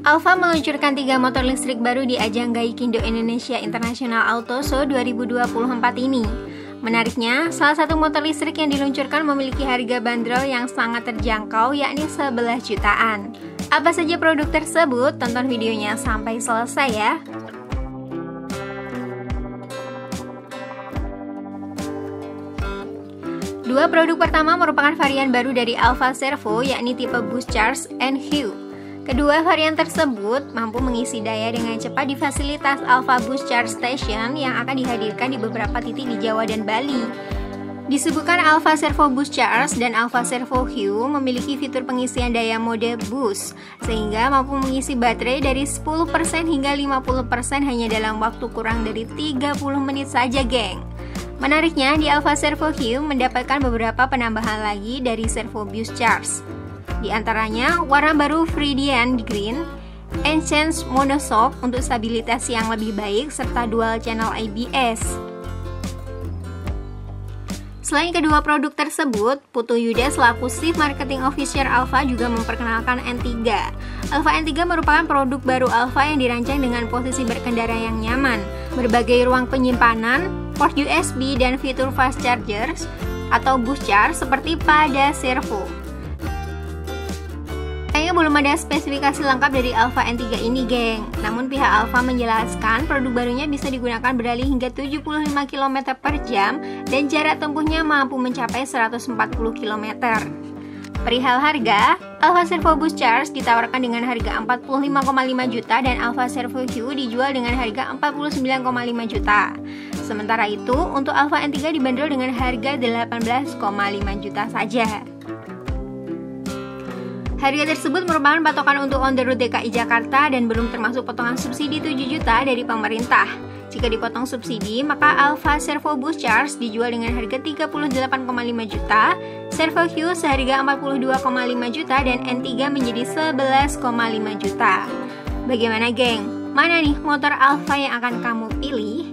Alfa meluncurkan 3 motor listrik baru di ajang Gaikindo Indonesia International Auto Show 2024 ini. Menariknya, salah satu motor listrik yang diluncurkan memiliki harga bandrol yang sangat terjangkau, yakni 11 jutaan. Apa saja produk tersebut? Tonton videonya sampai selesai ya. Dua produk pertama merupakan varian baru dari Alfa Servo, yakni tipe Boost Charge and Hue. Kedua varian tersebut mampu mengisi daya dengan cepat di fasilitas Alfa Boost Charge Station yang akan dihadirkan di beberapa titik di Jawa dan Bali. Disebutkan Alfa Servo Boost Charge dan Alfa Servo Hue memiliki fitur pengisian daya mode boost, sehingga mampu mengisi baterai dari 10% hingga 50% hanya dalam waktu kurang dari 30 menit saja, geng. Menariknya, di Alfa Servo Hue mendapatkan beberapa penambahan lagi dari Servo Boost Charge. Di antaranya, warna baru Viridian Green, Enchant Monoshock untuk stabilitas yang lebih baik, serta dual channel ABS. Selain kedua produk tersebut, Putu Yuda selaku Chief Marketing Officer Alfa juga memperkenalkan N3. Alfa N3 merupakan produk baru Alfa yang dirancang dengan posisi berkendara yang nyaman, berbagai ruang penyimpanan, port USB, dan fitur fast chargers atau boost charge seperti pada Servo. Kayaknya belum ada spesifikasi lengkap dari Alfa N3 ini, geng. Namun pihak Alfa menjelaskan produk barunya bisa digunakan beralih hingga 75 km per jam dan jarak tempuhnya mampu mencapai 140 km. Perihal harga, Alfa Servo Boost Charge ditawarkan dengan harga 45,5 juta dan Alfa Servo Hue dijual dengan harga 49,5 juta. Sementara itu, untuk Alfa N3 dibanderol dengan harga 18,5 juta saja. Harga tersebut merupakan patokan untuk on the road DKI Jakarta dan belum termasuk potongan subsidi 7 juta dari pemerintah. Jika dipotong subsidi, maka Alfa Servo Boost Charge dijual dengan harga 38,5 juta, Servo Hue seharga 42,5 juta, dan N3 menjadi 11,5 juta. Bagaimana, geng? Mana nih motor Alfa yang akan kamu pilih?